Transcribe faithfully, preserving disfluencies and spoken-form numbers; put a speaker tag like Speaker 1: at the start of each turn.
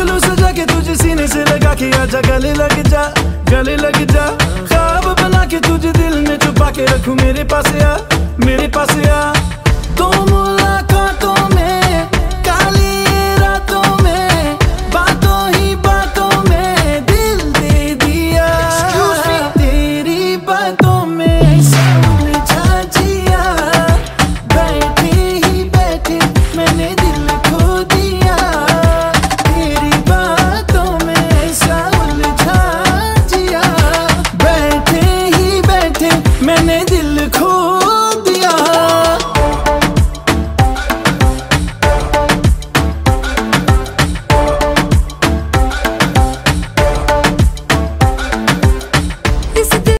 Speaker 1: जुलूं सजा के तुझे सीने से लगा के आजा, गले लग जा, गले लग जा। ख्वाब बना के तुझे दिल में छुपा के रखूं, मेरे पास आ, मेरे पास आ। तो मुलाकातों